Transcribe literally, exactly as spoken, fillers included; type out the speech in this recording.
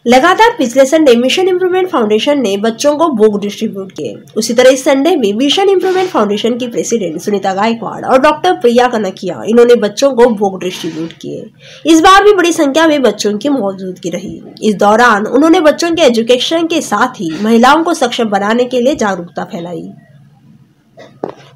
लगातार पिछले Sunday mission improvement foundation ने बच्चों को बुक डिस्ट्रीब्यूट किए। उसी तरह इस संडे भी मिशन इम्प्रूवमेंट फाउंडेशन की प्रेसिडेंट सुनीता गायकवाड़ और डॉक्टर प्रिया कनकिया इन्होंने बच्चों को बुक डिस्ट्रीब्यूट किए। इस बार भी बड़ी संख्या में बच्चों की मौजूदगी रही। इस दौरान उन्होंने बच्चों के एजुकेशन के साथ ही महिलाओं को सक्षम बनाने के लिए जागरूकता फैलाई।